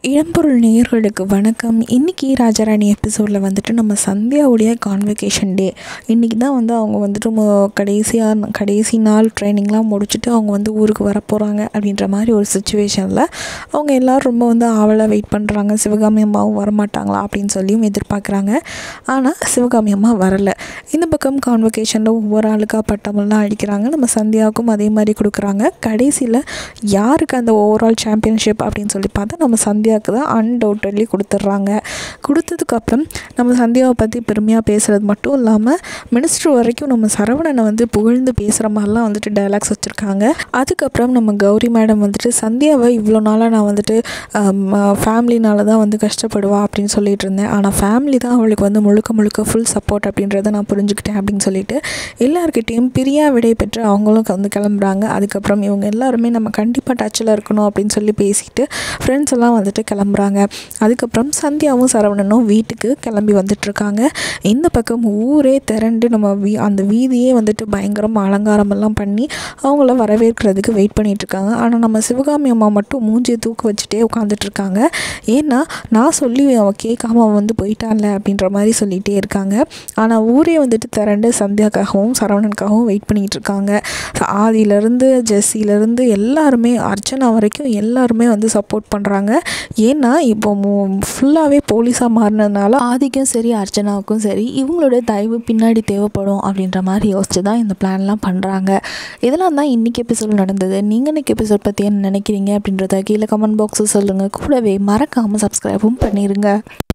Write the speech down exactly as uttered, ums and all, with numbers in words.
இளம்பொருள் நேயர்களுக்கு வணக்கம். இன்றைக்கி ராஜாராணி எபிசோடில் வந்துட்டு நம்ம சந்தியாவுடைய கான்வெகேஷன் டே. இன்றைக்கி தான் வந்து அவங்க வந்துட்டு கடைசியாக கடைசி நாள் ட்ரைனிங்லாம் முடிச்சுட்டு அவங்க வந்து ஊருக்கு வர போகிறாங்க அப்படின்ற மாதிரி ஒரு சுச்சுவேஷனில் அவங்க எல்லோரும் ரொம்ப வந்து ஆவலாக வெயிட் பண்ணுறாங்க. சிவகாமி அம்மாவும் வரமாட்டாங்களா அப்படின்னு சொல்லியும் எதிர்பார்க்குறாங்க. ஆனால் சிவகாமி அம்மா வரலை. இந்த பக்கம் கான்வெகேஷனில் ஒவ்வொரு ஆளுக்காக பட்டமெல்லாம் அடிக்கிறாங்க. நம்ம சந்தியாவுக்கும் அதே மாதிரி கொடுக்குறாங்க. கடைசியில் யாருக்கு அந்த ஓவரால் சாம்பியன்ஷிப் அப்படின்னு சொல்லி பார்த்தா நம்ம சந்தியா தான் அன்டவுட்டட்லி கொடுத்துட்றாங்க. கொடுத்ததுக்கப்புறம் நம்ம சந்தியாவை பற்றி பெருமையாக பேசுகிறது மட்டும் இல்லாமல் மினிஸ்டர் வரைக்கும் நம்ம சரவணனை வந்து புகழ்ந்து பேசுகிற மாதிரிலாம் வந்துட்டு டைலாக்ஸ் வச்சுருக்காங்க. அதுக்கப்புறம் நம்ம கௌரி மேடம் வந்துட்டு சந்தியாவை இவ்வளோ நாளாக நான் வந்துட்டு ஃபேமிலினால தான் வந்து கஷ்டப்படுவா அப்படின்னு சொல்லிட்டு இருந்தேன். ஆனால் ஃபேமிலி தான் அவளுக்கு வந்து முழுக்க முழுக்க ஃபுல் சப்போர்ட் அப்படின்றத நான் புரிஞ்சுக்கிட்டேன் அப்படின்னு சொல்லிட்டு எல்லாருக்கிட்டையும் பிரியா விடை பெற்று அவங்களும் வந்து கிளம்புறாங்க. அதுக்கப்புறம் இவங்க எல்லாருமே நம்ம கண்டிப்பாக டச்சில் இருக்கணும் அப்படின்னு சொல்லி பேசிட்டு ஃப்ரெண்ட்ஸ் எல்லாம் வந்துட்டு கிளம்புறாங்க. அதுக்கப்புறம் சந்தியாவும் சரவணனும் வீட்டுக்கு கிளம்பி வந்துட்டுருக்காங்க. இந்த பக்கம் ஊரே திரண்டு நம்ம வீ அந்த வீதியே வந்துட்டு பயங்கரமாக அலங்காரமெல்லாம் பண்ணி அவங்கள வரவேற்கிறதுக்கு வெயிட் பண்ணிகிட்ருக்காங்க. ஆனால் நம்ம சிவகாமி அம்மா மட்டும் மூஞ்சியை தூக்கு வச்சுட்டே உட்காந்துட்ருக்காங்க. ஏன்னா நான் சொல்லி அவள் கேட்காம அவன் வந்து போயிட்டான்ல அப்படின்ற மாதிரி சொல்லிகிட்டே இருக்காங்க. ஆனால் ஊரே வந்துட்டு திரண்டு சந்தியாக்காகவும் சரவணனுக்காகவும் வெயிட் பண்ணிகிட்ருக்காங்க. ஆதியிலேருந்து ஜெஸ்ஸிலேருந்து எல்லாருமே அர்ச்சனா வரைக்கும் எல்லாருமே வந்து சப்போர்ட் பண்ணுறாங்க. ஏன்னா இப்போ ஃபுல்லாகவே போலீஸாக மாறினதுனால ஆதிக்கும் சரி அர்ச்சனாவுக்கும் சரி இவங்களோட தயவு பின்னாடி தேவைப்படும் அப்படின்ற மாதிரி யோசிச்சு தான் இந்த பிளான்லாம் பண்ணுறாங்க. இதெல்லாம் தான் இன்றைக்கி எபிசோட் நடந்தது. நீங்கள் இன்றைக்கி எபிசோட் பற்றி என்ன நினைக்கிறீங்க அப்படின்றத கீழே கமெண்ட் பாக்ஸில் சொல்லுங்கள். கூடவே மறக்காமல் சப்ஸ்கிரைபும் பண்ணிடுங்க.